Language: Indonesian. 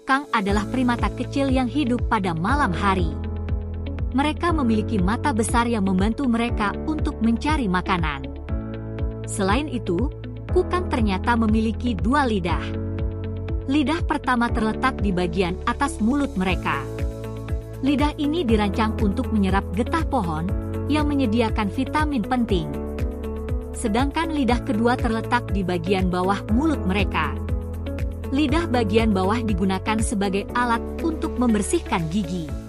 Kukang adalah primata kecil yang hidup pada malam hari. Mereka memiliki mata besar yang membantu mereka untuk mencari makanan. Selain itu, kukang ternyata memiliki dua lidah. Lidah pertama terletak di bagian atas mulut mereka. Lidah ini dirancang untuk menyerap getah pohon yang menyediakan vitamin penting. Sedangkan lidah kedua terletak di bagian bawah mulut mereka. Lidah bagian bawah digunakan sebagai alat untuk membersihkan gigi.